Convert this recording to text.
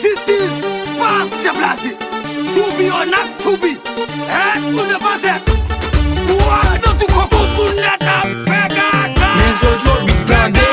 This is pas se placer. To be or not to be. Pour ne pas être. Ouah, dans tout coco, pour ne pas faire gata. Mais aujourd'hui, tendez.